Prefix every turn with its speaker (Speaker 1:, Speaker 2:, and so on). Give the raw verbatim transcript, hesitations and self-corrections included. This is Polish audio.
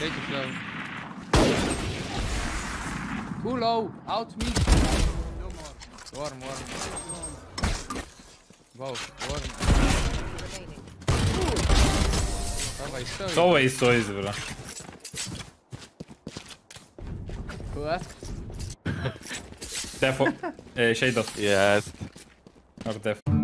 Speaker 1: Take it low. Too low. Out me. No more. Warm, warm. Wow, warm. Dawaj, stoi.
Speaker 2: Co jest, co jest, bro?
Speaker 1: What?
Speaker 2: Defo. E, Shado.
Speaker 3: Jest.
Speaker 2: Or def.